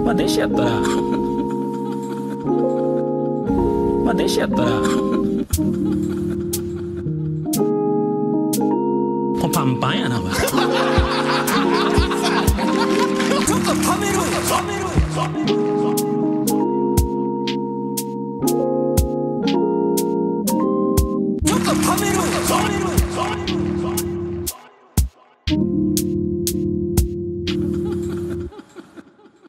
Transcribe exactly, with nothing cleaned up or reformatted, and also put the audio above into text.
まあ電子やったらまあ電子やったらもうパンパンやなお前。ちょっとためろよためろよためろよ。ちょっとためろよためろよ。